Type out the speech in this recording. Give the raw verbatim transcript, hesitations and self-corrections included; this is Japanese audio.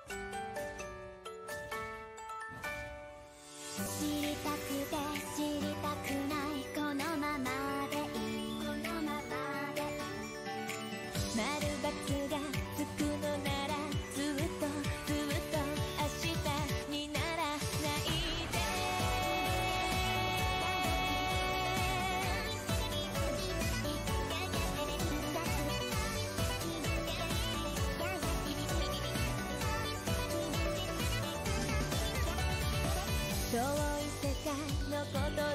知りたくて知りたくないこのままでいいこのままでいい丸×がつくのならずっとずっと明日にならないで遠い世界のこと